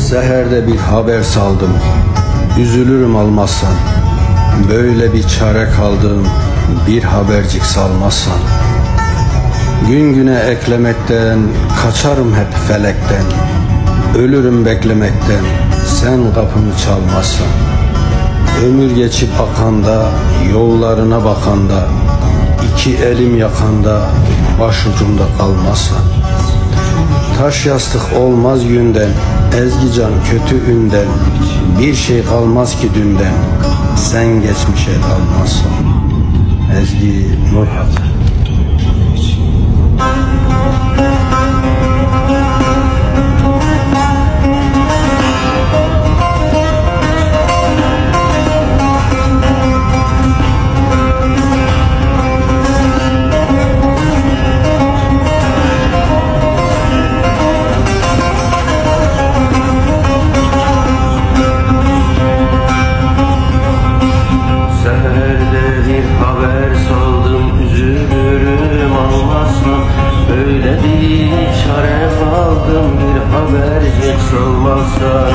Seherde bir haber saldım, üzülürüm almazsan. Böyle bir çare kaldım, bir habercik salmazsan. Gün güne eklemekten, kaçarım hep felekten. Ölürüm beklemekten, sen kapımı çalmazsan. Ömür geçip akanda, yollarına bakanda, iki elim yakanda, başucumda kalmazsan. Taş yastık olmaz günden, ezgican kötü ünden. Bir şey kalmaz ki dünden, sen geçmişe dalmazsan. Ezgi Nurhat. Habercik salmazsan,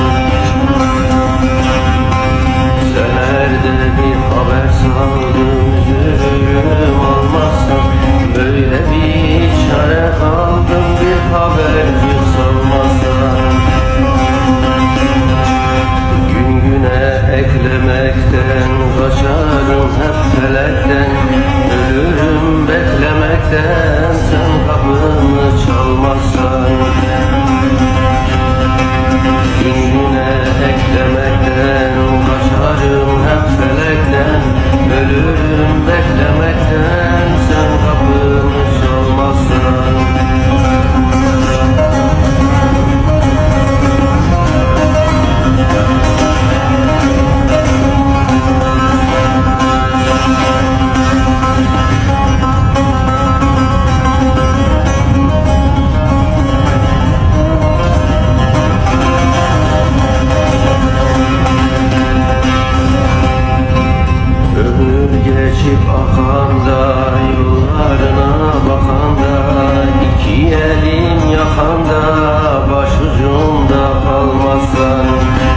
senerde bir haber saldım, üzülürüm almazsan. Böyle bir çare kaldım, bir habercik salmazsan. Gün güne eklemekten, kaçarım hep felekten. Ölürüm beklemekten, sen kapımı çalmazsan. Gün güne eklemekten, kaçarım hep felekten. Ölürüm beklemekten, sen kapımı çalmazsan. Geçip akanda, yollarına bakanda, iki elim yakanda, başucumda kalmazsan.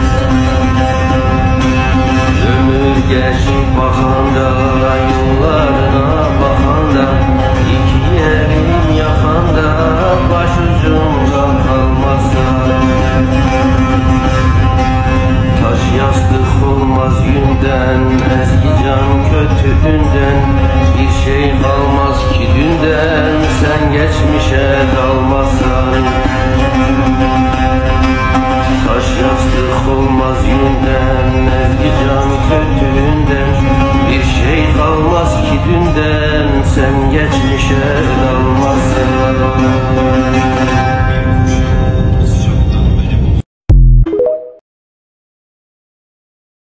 Ömür geçip bakanda, yollarına bakanda, iki elim yakanda, başucumda kalmazsan. Taş yastık olmaz günden, ezgican kötü dünden. Bir şey kalmaz ki dünden, sen geçmişe dalmazsan. Taş yastık olmaz günden, ezgican kötü dünden. Bir şey kalmaz ki dünden, sen geçmişe dalmazsan.